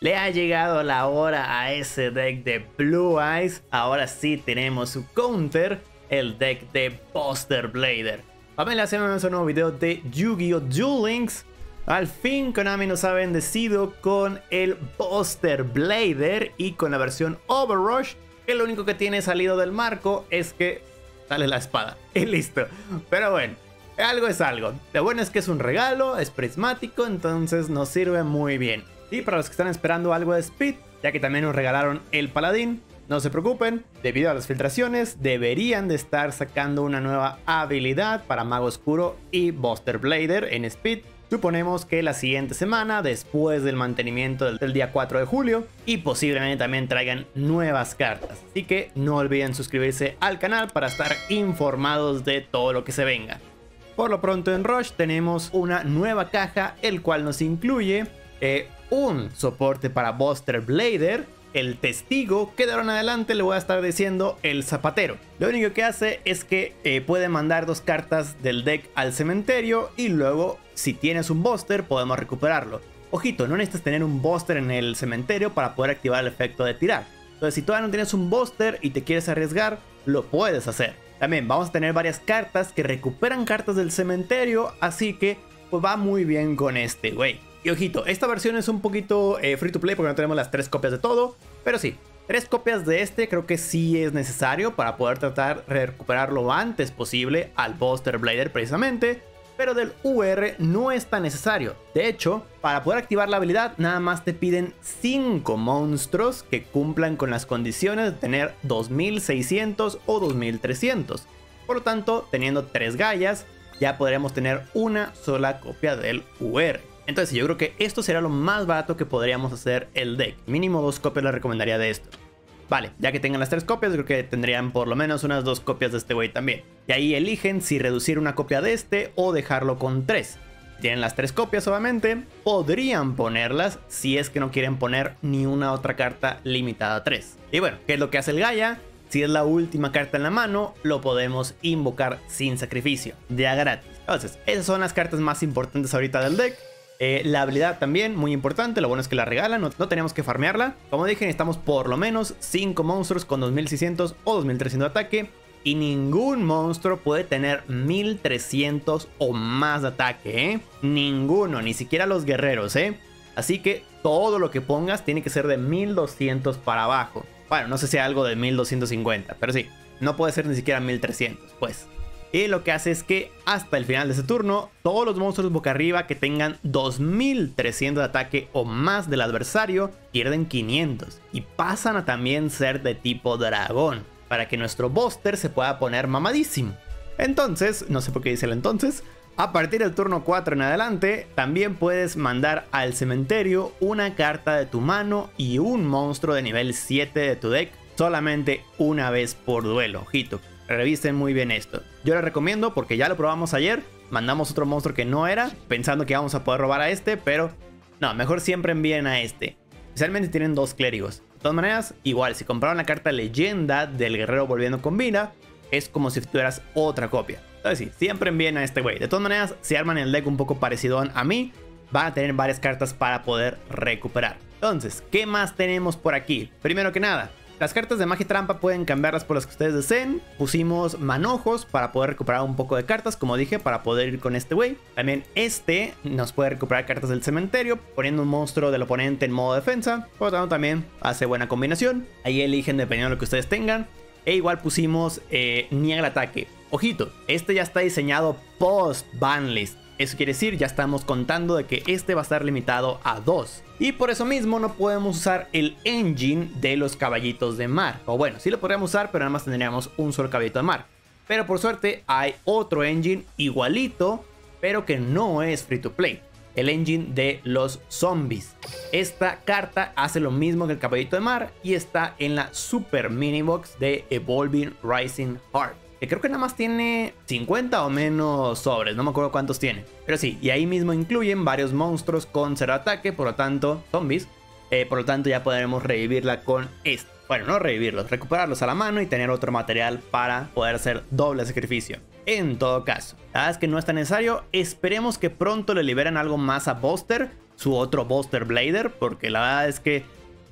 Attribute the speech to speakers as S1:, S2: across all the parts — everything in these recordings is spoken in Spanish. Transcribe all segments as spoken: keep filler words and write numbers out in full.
S1: Le ha llegado la hora a ese deck de Blue Eyes. Ahora sí tenemos su counter, el deck de Buster Blader. Familia, hacemos un nuevo video de Yu-Gi-Oh! Duel Links. Al fin Konami nos ha bendecido con el Buster Blader y con la versión Overrush, que lo único que tiene salido del marco es que sale la espada y listo. Pero bueno, algo es algo. Lo bueno es que es un regalo, es prismático, entonces nos sirve muy bien. Y para los que están esperando algo de Speed, ya que también nos regalaron el Paladín, no se preocupen, debido a las filtraciones deberían de estar sacando una nueva habilidad para Mago Oscuro y Buster Blader en Speed. Suponemos que la siguiente semana, después del mantenimiento del, del día cuatro de julio, y posiblemente también traigan nuevas cartas. Así que no olviden suscribirse al canal para estar informados de todo lo que se venga. Por lo pronto en Rush tenemos una nueva caja, el cual nos incluye eh, un soporte para Buster Blader, el Testigo, que de ahora en adelante le voy a estar diciendo el Zapatero. Lo único que hace es que eh, puede mandar dos cartas del deck al cementerio y luego, si tienes un Buster, podemos recuperarlo. Ojito, no necesitas tener un Buster en el cementerio para poder activar el efecto de tirar. Entonces, si todavía no tienes un Buster y te quieres arriesgar, lo puedes hacer. También vamos a tener varias cartas que recuperan cartas del cementerio, así que pues, va muy bien con este güey. Y ojito, esta versión es un poquito eh, free to play porque no tenemos las tres copias de todo. Pero sí, tres copias de este creo que sí es necesario para poder tratar de recuperar lo antes posible al Buster Blader precisamente. Pero del U R no es tan necesario. De hecho, para poder activar la habilidad nada más te piden cinco monstruos que cumplan con las condiciones de tener dos mil seiscientos o dos mil trescientos. Por lo tanto, teniendo tres Gaias, ya podremos tener una sola copia del U R. Entonces yo creo que esto será lo más barato que podríamos hacer el deck. Mínimo dos copias les recomendaría de esto. Vale, ya que tengan las tres copias, creo que tendrían por lo menos unas dos copias de este güey también. Y ahí eligen si reducir una copia de este o dejarlo con tres. Si tienen las tres copias obviamente, podrían ponerlas si es que no quieren poner ni una otra carta limitada a tres. Y bueno, ¿qué es lo que hace el Gaia? Si es la última carta en la mano, lo podemos invocar sin sacrificio, ya gratis. Entonces, esas son las cartas más importantes ahorita del deck. Eh, la habilidad también, muy importante, lo bueno es que la regalan, no, no tenemos que farmearla. Como dije, necesitamos por lo menos cinco monstruos con dos mil seiscientos o dos mil trescientos de ataque. Y ningún monstruo puede tener mil trescientos o más de ataque, ¿eh? Ninguno, ni siquiera los guerreros, ¿eh? Así que todo lo que pongas tiene que ser de mil doscientos para abajo. Bueno, no sé si hay algo de mil doscientos cincuenta, pero sí, no puede ser ni siquiera mil trescientos, pues. Y lo que hace es que hasta el final de ese turno, todos los monstruos boca arriba que tengan dos mil trescientos de ataque o más del adversario pierden quinientos. Y pasan a también ser de tipo dragón, para que nuestro Buster se pueda poner mamadísimo. Entonces, no sé por qué dice el entonces, a partir del turno cuatro en adelante, también puedes mandar al cementerio una carta de tu mano y un monstruo de nivel siete de tu deck solamente una vez por duelo, ojito. Revisen muy bien esto. Yo les recomiendo porque ya lo probamos ayer. Mandamos otro monstruo que no era, pensando que íbamos a poder robar a este, pero no, mejor siempre envíen a este. Especialmente si tienen dos clérigos. De todas maneras, igual, si compraron la carta leyenda del guerrero volviendo con vida, es como si tuvieras otra copia. Entonces sí, siempre envíen a este güey. De todas maneras, si arman el deck un poco parecido a mí, van a tener varias cartas para poder recuperar. Entonces, ¿qué más tenemos por aquí? Primero que nada, las cartas de magia trampa pueden cambiarlas por las que ustedes deseen. Pusimos manojos para poder recuperar un poco de cartas, como dije, para poder ir con este güey. También este nos puede recuperar cartas del cementerio, poniendo un monstruo del oponente en modo defensa. Por lo tanto también hace buena combinación. Ahí eligen dependiendo de lo que ustedes tengan. E igual pusimos eh, niega el ataque. Ojito, este ya está diseñado post banlist. Eso quiere decir, ya estamos contando de que este va a estar limitado a dos. Y por eso mismo no podemos usar el engine de los caballitos de mar. O bueno, sí lo podríamos usar, pero nada más tendríamos un solo caballito de mar. Pero por suerte hay otro engine igualito, pero que no es free to play. El engine de los zombies. Esta carta hace lo mismo que el caballito de mar y está en la super mini box de Evolving Rising Heart. Que creo que nada más tiene cincuenta o menos sobres, no me acuerdo cuántos tiene. Pero sí, y ahí mismo incluyen varios monstruos con cero ataque, por lo tanto, zombies. Eh, por lo tanto ya podremos revivirla con esto. Bueno, no revivirlos, recuperarlos a la mano y tener otro material para poder hacer doble sacrificio. En todo caso, la verdad es que no es tan necesario. Esperemos que pronto le liberen algo más a Buster. su otro Buster Blader, porque la verdad es que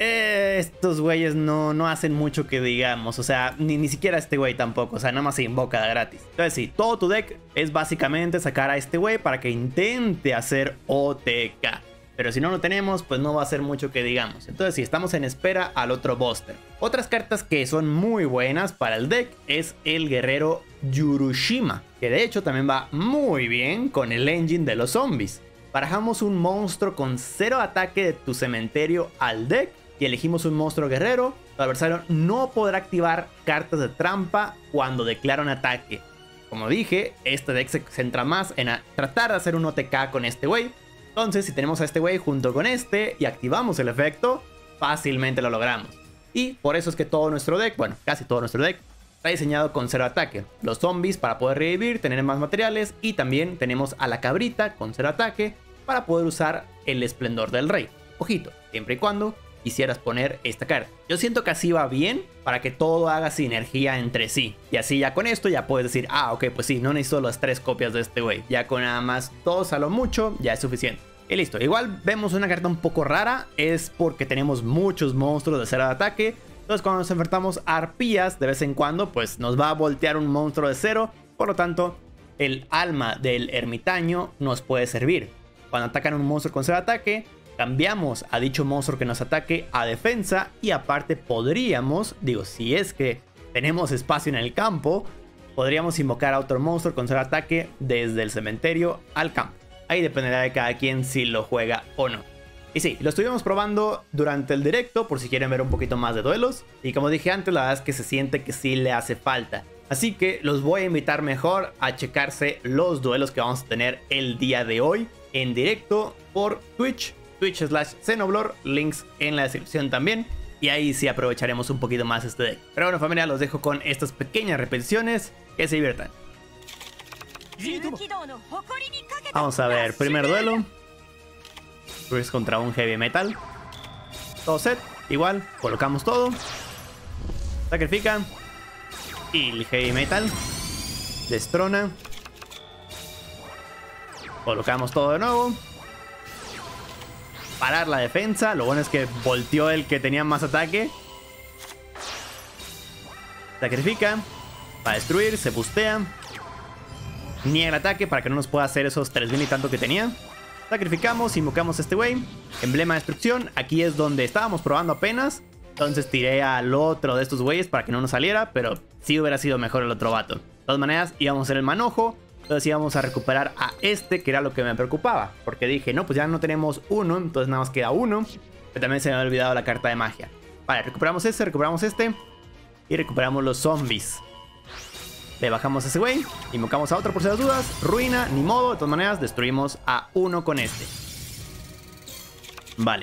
S1: eh, estos güeyes no, no hacen mucho que digamos. O sea, ni, ni siquiera este güey tampoco. O sea, nada más se invoca de gratis. Entonces sí, todo tu deck es básicamente sacar a este güey para que intente hacer O T K. Pero si no lo tenemos, pues no va a ser mucho que digamos. Entonces sí, estamos en espera al otro Buster. Otras cartas que son muy buenas para el deck es el guerrero Yurushima, que de hecho también va muy bien con el engine de los zombies. Barajamos un monstruo con cero ataque de tu cementerio al deck y elegimos un monstruo guerrero. Tu adversario no podrá activar cartas de trampa cuando declara un ataque. Como dije, este deck se centra más en tratar de hacer un O T K con este güey. Entonces, si tenemos a este güey junto con este y activamos el efecto, fácilmente lo logramos. Y por eso es que todo nuestro deck, bueno, casi todo nuestro deck, está diseñado con cero ataque. Los zombies para poder revivir, tener más materiales, y también tenemos a la cabrita con cero ataque para poder usar el esplendor del rey. Ojito, siempre y cuando quisieras poner esta carta. Yo siento que así va bien para que todo haga sinergia entre sí. Y así ya con esto ya puedes decir, ah, ok, pues sí, no necesito las tres copias de este güey. Ya con nada más dos a lo mucho ya es suficiente. Y listo, igual vemos una carta un poco rara, es porque tenemos muchos monstruos de cero de ataque. Entonces cuando nos enfrentamos a arpías de vez en cuando, pues nos va a voltear un monstruo de cero. Por lo tanto, el alma del ermitaño nos puede servir. Cuando atacan un monstruo con cero de ataque, cambiamos a dicho monstruo que nos ataque a defensa. Y aparte podríamos, digo, si es que tenemos espacio en el campo, podríamos invocar a otro monstruo con cero de ataque desde el cementerio al campo. Ahí dependerá de cada quien si lo juega o no. Y sí, lo estuvimos probando durante el directo por si quieren ver un poquito más de duelos. Y como dije antes, la verdad es que se siente que sí le hace falta. Así que los voy a invitar mejor a checarse los duelos que vamos a tener el día de hoy en directo por Twitch, Twitch slash Xenoblor, links en la descripción también. Y ahí sí aprovecharemos un poquito más este deck. Pero bueno, familia, los dejo con estas pequeñas repeticiones. Que se diviertan. Vamos a ver, primer duelo. Pues contra un heavy metal. Todo set, igual, colocamos todo. Sacrifica. Y el heavy metal destrona. Colocamos todo de nuevo. Parar la defensa. Lo bueno es que volteó el que tenía más ataque. Sacrifica. Para destruir, se bustea. Niega el ataque para que no nos pueda hacer esos tres mil y tanto que tenía. Sacrificamos, invocamos a este güey. Emblema de destrucción. Aquí es donde estábamos probando apenas. Entonces tiré al otro de estos güeyes para que no nos saliera. Pero sí hubiera sido mejor el otro vato. De todas maneras íbamos a hacer el manojo. Entonces íbamos a recuperar a este, que era lo que me preocupaba. Porque dije, no, pues ya no tenemos uno. Entonces nada más queda uno. Pero también se me había olvidado la carta de magia. Vale, recuperamos este, recuperamos este. Y recuperamos los zombies. Le bajamos a ese güey, invocamos a otro por si las dudas. Ruina, ni modo, de todas maneras destruimos a uno con este. Vale.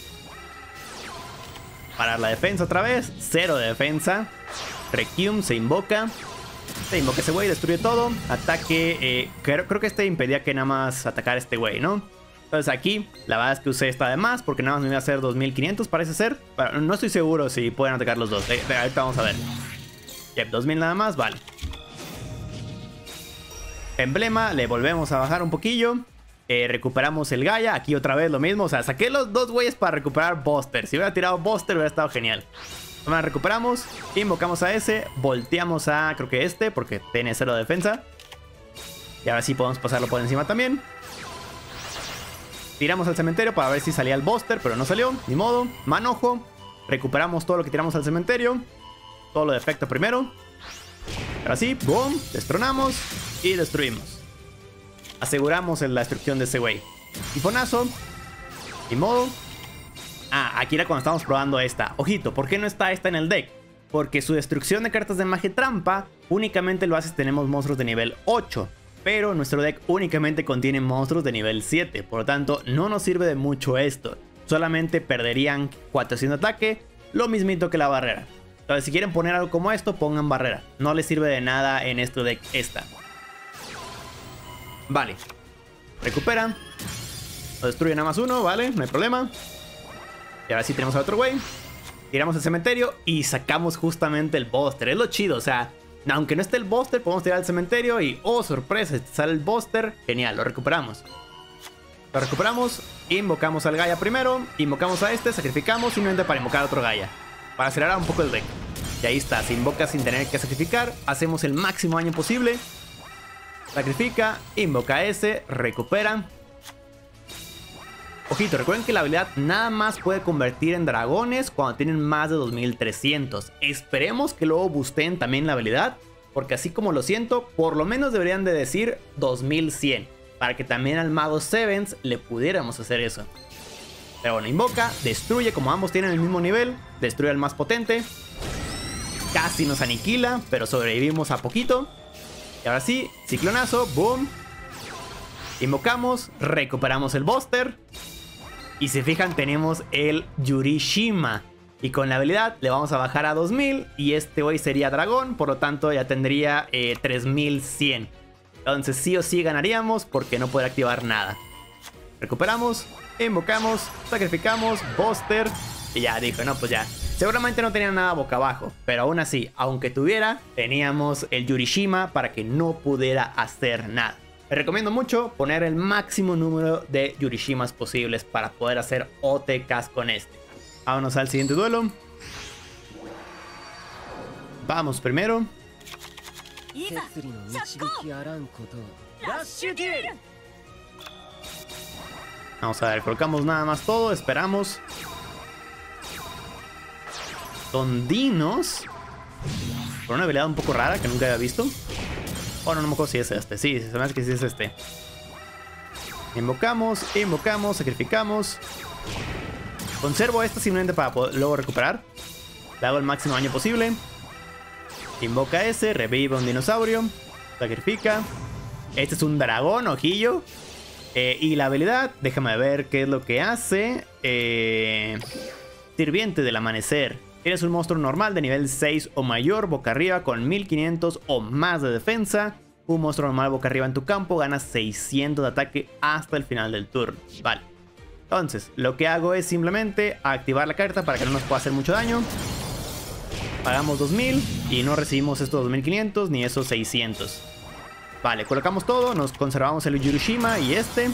S1: Parar la defensa otra vez. Cero de defensa. Requiem se invoca. Se invoca ese güey, destruye todo. Ataque, eh, creo, creo que este impedía que nada más atacar a este güey, ¿no? Entonces aquí, la verdad es que usé esta de más, porque nada más me iba a hacer dos mil quinientos parece ser. Bueno, no estoy seguro si pueden atacar los dos. Eh, ahorita vamos a ver. Yep, dos mil nada más, vale. Emblema, le volvemos a bajar un poquillo. eh, Recuperamos el Gaia, aquí otra vez lo mismo. O sea, saqué los dos güeyes para recuperar Buster. Si hubiera tirado Buster hubiera estado genial. Bueno, recuperamos, invocamos a ese. Volteamos a, creo que este, porque tiene cero de defensa. Y ahora sí podemos pasarlo por encima también. Tiramos al cementerio para ver si salía el Buster, pero no salió, ni modo. Manojo, recuperamos todo lo que tiramos al cementerio. Todo lo de efecto primero. Ahora sí, boom, destronamos y destruimos. Aseguramos la destrucción de ese güey. Tifonazo. Ni modo. Ah, aquí era cuando estábamos probando esta. Ojito, ¿por qué no está esta en el deck? Porque su destrucción de cartas de magia trampa únicamente lo hace si tenemos monstruos de nivel ocho. Pero nuestro deck únicamente contiene monstruos de nivel siete. Por lo tanto, no nos sirve de mucho esto. Solamente perderían cuatrocientos de ataque. Lo mismito que la barrera. Entonces, si quieren poner algo como esto, pongan barrera. No les sirve de nada en este deck esta. Vale. Recuperan. Lo destruyen nada más uno, vale, no hay problema. Y ahora sí tenemos a otro güey. Tiramos el cementerio y sacamos justamente el Buster. Es lo chido, o sea, aunque no esté el Buster, podemos tirar al cementerio y, oh, sorpresa, sale el Buster. Genial, lo recuperamos. Lo recuperamos, invocamos al Gaia primero, invocamos a este, sacrificamos simplemente para invocar a otro Gaia, para acelerar un poco el deck. Y ahí está, se invoca sin tener que sacrificar, hacemos el máximo daño posible. Sacrifica, invoca a ese, recupera. Ojito, recuerden que la habilidad nada más puede convertir en dragones cuando tienen más de dos mil trescientos. Esperemos que luego boosten también la habilidad, porque así como lo siento, por lo menos deberían de decir dos mil cien, para que también al mago Sevens le pudiéramos hacer eso. Pero bueno, invoca, destruye, como ambos tienen el mismo nivel, destruye al más potente. Casi nos aniquila, pero sobrevivimos a poquito. Y ahora sí, ciclonazo, boom. Invocamos, recuperamos el Buster. Y si fijan, tenemos el Yurishima. Y con la habilidad le vamos a bajar a dos mil. Y este hoy sería dragón, por lo tanto ya tendría eh, tres mil cien. Entonces sí o sí ganaríamos porque no puede activar nada. Recuperamos, invocamos, sacrificamos, Buster. Y ya dijo, no, pues ya. Seguramente no tenía nada boca abajo, pero aún así, aunque tuviera, teníamos el Yurishima para que no pudiera hacer nada. Les recomiendo mucho poner el máximo número de Yurishimas posibles para poder hacer O T Ks con este. Vámonos al siguiente duelo. Vamos primero. Vamos a ver, colocamos nada más todo, esperamos. Tondinos. Con una habilidad un poco rara que nunca había visto. Oh, no, no me acuerdo si es este. Sí, se me hace que sí es este. Invocamos, invocamos, sacrificamos. Conservo esto simplemente para poder luego recuperar. Le hago el máximo daño posible. Invoca ese, revive un dinosaurio. Sacrifica. Este es un dragón, ojillo. Eh, y la habilidad, déjame ver qué es lo que hace. Eh, Sirviente del amanecer. Eres un monstruo normal de nivel seis o mayor, boca arriba, con mil quinientos o más de defensa. Un monstruo normal boca arriba en tu campo gana seiscientos de ataque hasta el final del turno. Vale. Entonces, lo que hago es simplemente activar la carta para que no nos pueda hacer mucho daño. Pagamos dos mil y no recibimos estos dos mil quinientos ni esos seiscientos. Vale, colocamos todo, nos conservamos el Yurishima y este.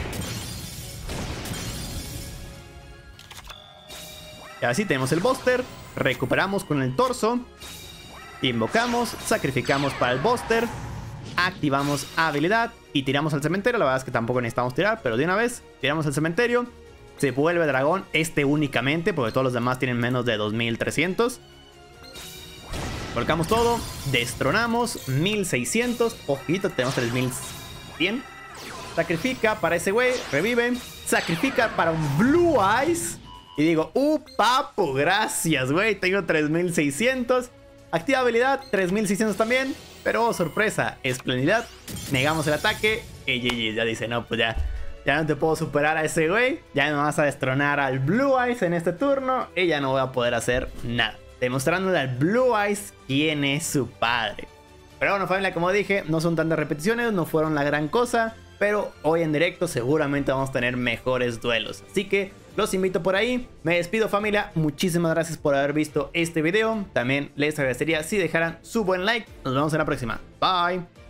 S1: Y así tenemos el Buster. Recuperamos con el torso. Invocamos, sacrificamos para el Buster. Activamos habilidad y tiramos al cementerio. La verdad es que tampoco necesitamos tirar, pero de una vez tiramos al cementerio. Se vuelve dragón, este únicamente, porque todos los demás tienen menos de dos mil trescientos. Colocamos todo, destronamos, mil seiscientos. Ojito, tenemos tres mil cien. Sacrifica para ese güey, revive. Sacrifica para un Blue Eyes. Y digo, uh, papu, gracias, güey. Tengo tres mil seiscientos. Activa habilidad, tres mil seiscientos también. Pero, oh, sorpresa, esplenidad. Negamos el ataque. Y G G, ya dice, no, pues ya. Ya no te puedo superar a ese güey. Ya me vas a destronar al Blue Eyes en este turno. Y ya no voy a poder hacer nada. Demostrándole al Blue Eyes quién es su padre. Pero bueno, familia, como dije, no son tantas repeticiones. No fueron la gran cosa. Pero hoy en directo seguramente vamos a tener mejores duelos. Así que los invito por ahí. Me despido, familia. Muchísimas gracias por haber visto este video. También les agradecería si dejaran su buen like. Nos vemos en la próxima. Bye.